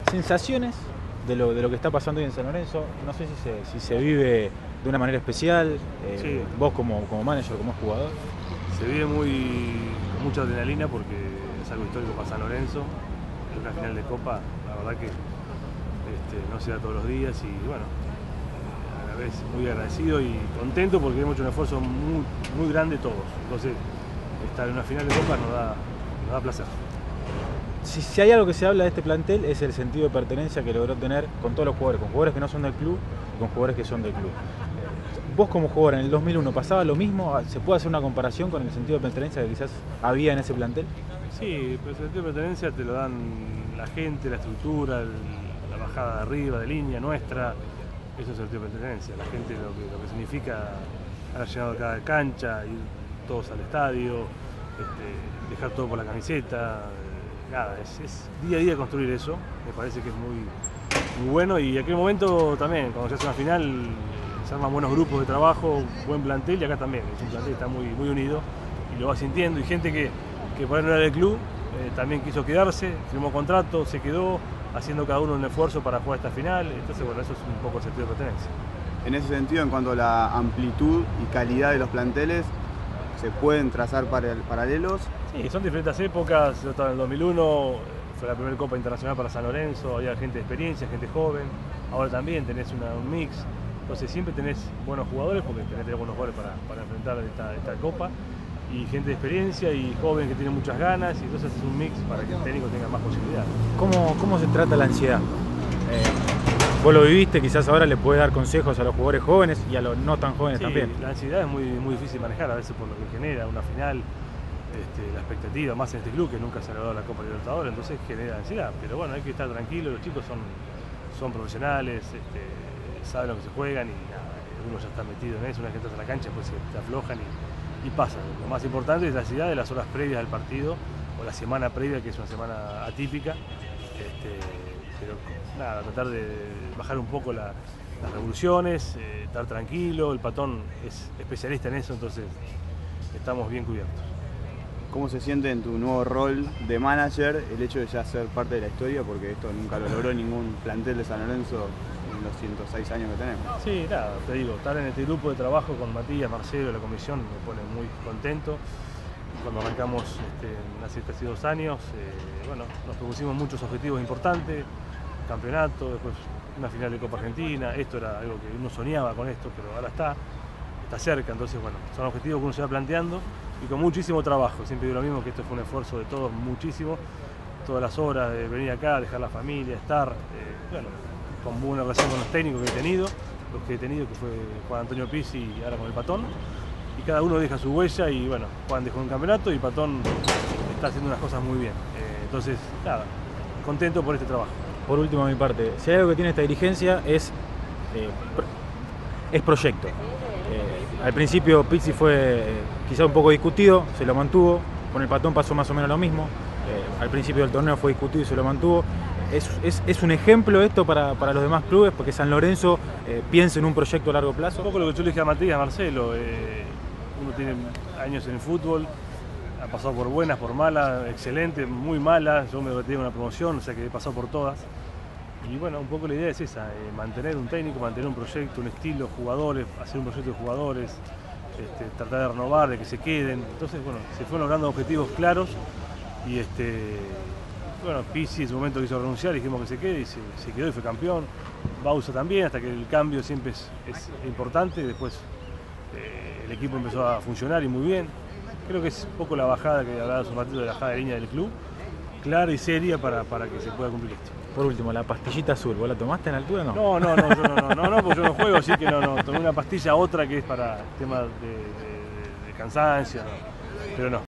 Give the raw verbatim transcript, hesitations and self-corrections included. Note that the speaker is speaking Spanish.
sensaciones de lo, de lo que está pasando hoy en San Lorenzo. No sé si se, si se vive de una manera especial, eh, sí. vos como, como manager, como jugador. Se vive muy, con mucha adrenalina porque es algo histórico para San Lorenzo, es una final de Copa, la verdad que este, no se da todos los días y bueno, a la vez muy agradecido y contento porque hemos hecho un esfuerzo muy, muy grande todos, entonces estar en una final de Copa nos da, nos da placer. Si, si hay algo que se habla de este plantel es el sentido de pertenencia que logró tener con todos los jugadores, con jugadores que no son del club y con jugadores que son del club. Vos como jugador en el dos mil uno, ¿pasaba lo mismo? ¿Se puede hacer una comparación con el sentido de pertenencia que quizás había en ese plantel? Sí, pero el sentido de pertenencia te lo dan la gente, la estructura, el, la bajada de arriba, de línea nuestra. Eso es el sentido de pertenencia. La gente lo que, lo que significa haber llegado a cada cancha, ir todos al estadio, este, dejar todo por la camiseta. Nada, es, es día a día construir eso. Me parece que es muy, muy bueno y en aquel momento también, cuando se hace una final, se arman buenos grupos de trabajo, buen plantel y acá también. Es un plantel que está muy, muy unido y lo va sintiendo. Y gente que, que por ahí no era del club, eh, también quiso quedarse, firmó contrato, se quedó, haciendo cada uno un esfuerzo para jugar esta final. Entonces, bueno, eso es un poco el sentido de pertenencia. En ese sentido, en cuanto a la amplitud y calidad de los planteles, ¿se pueden trazar paralelos? Sí, son diferentes épocas. Yo estaba en el dos mil uno, fue la primera Copa Internacional para San Lorenzo, había gente de experiencia, gente joven. Ahora también tenés una, un mix. Entonces siempre tenés buenos jugadores, porque tenés que tener buenos jugadores para, para enfrentar esta, esta Copa, y gente de experiencia y joven que tiene muchas ganas, y entonces es un mix para que el técnico tenga más posibilidades. ¿Cómo, cómo se trata la ansiedad? Eh, vos lo viviste, quizás ahora le puedes dar consejos a los jugadores jóvenes y a los no tan jóvenes sí, también. La ansiedad es muy, muy difícil de manejar, a veces por lo que genera una final, este, la expectativa, más en este club que nunca se ha logrado la Copa Libertadores, entonces genera ansiedad, pero bueno, hay que estar tranquilo, los chicos son, son profesionales, este, saben lo que se juegan y nada, uno ya está metido en eso, una vez que entras a la cancha pues se te aflojan y, y pasa. Lo más importante es la ansiedad de las horas previas al partido o la semana previa, que es una semana atípica, este, pero nada, tratar de bajar un poco la, las revoluciones, eh, estar tranquilo. El Patón es especialista en eso, entonces estamos bien cubiertos. ¿Cómo se siente en tu nuevo rol de manager el hecho de ya ser parte de la historia? Porque esto nunca lo logró ningún plantel de San Lorenzo en los ciento seis años que tenemos. Sí, nada, te digo, estar en este grupo de trabajo con Matías, Marcelo, la comisión me pone muy contento. Cuando arrancamos este, hace casi dos años, eh, bueno, nos propusimos muchos objetivos importantes, campeonato, después una final de Copa Argentina. Esto era algo que uno soñaba con esto, pero ahora está, está cerca, entonces bueno, son objetivos que uno se va planteando y con muchísimo trabajo. Siempre digo lo mismo, que esto fue un esfuerzo de todos, muchísimo, todas las horas de venir acá, dejar la familia, estar, eh, bueno, con buena relación con los técnicos que he tenido, los que he tenido, que fue Juan Antonio Pizzi y ahora con el Patón, y cada uno deja su huella y bueno, Juan dejó un campeonato y Patón está haciendo unas cosas muy bien. Eh, entonces, nada, contento por este trabajo. Por último, de mi parte, si hay algo que tiene esta dirigencia es, eh, es proyecto. Eh, al principio Pizzi fue eh, quizá un poco discutido, se lo mantuvo, con el Patón pasó más o menos lo mismo, eh, al principio del torneo fue discutido y se lo mantuvo. Es, es, es un ejemplo esto para, para los demás clubes, porque San Lorenzo eh, piensa en un proyecto a largo plazo. Un poco lo que yo le dije a Matías, Marcelo, eh, uno tiene años en el fútbol, ha pasado por buenas, por malas, excelentes, muy malas, yo me retiré de una promoción, o sea que he pasado por todas. Y bueno, un poco la idea es esa, eh, mantener un técnico, mantener un proyecto, un estilo, jugadores, hacer un proyecto de jugadores, este, tratar de renovar, de que se queden. Entonces, bueno, se fueron logrando objetivos claros y este, bueno, Pizzi en su momento quiso renunciar, dijimos que se quede y se, se quedó y fue campeón. Bauza también, hasta que el cambio siempre es, es importante. Después eh, el equipo empezó a funcionar y muy bien. Creo que es un poco la bajada que hablaba hace un ratito de la bajada de línea del club, clara y seria para, para que se pueda cumplir esto. Por último, la pastillita azul, ¿vos la tomaste en altura o no? No, no, no, yo no, no, no, no, porque yo no juego, así que no, no. Tomé una pastilla, otra que es para temas de, de, de cansancio, pero no.